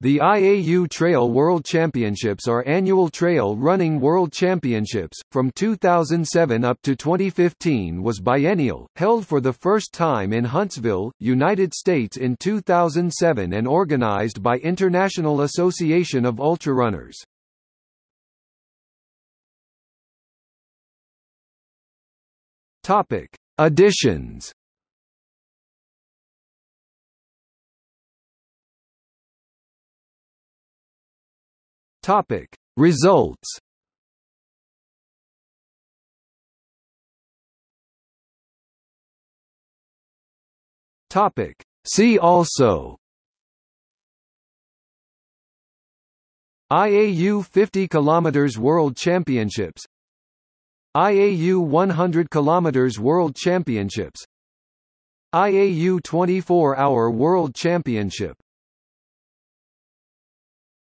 The IAU Trail World Championships are annual trail running world championships. From 2007 up to 2015 was biennial, held for the first time in Huntsville, United States in 2007 and organized by International Association of Ultrarunners. Topic: Editions. Topic: Results. Topic: See also. IAU 50 km World Championships, IAU 100 km World Championships, IAU 24-hour World Championship.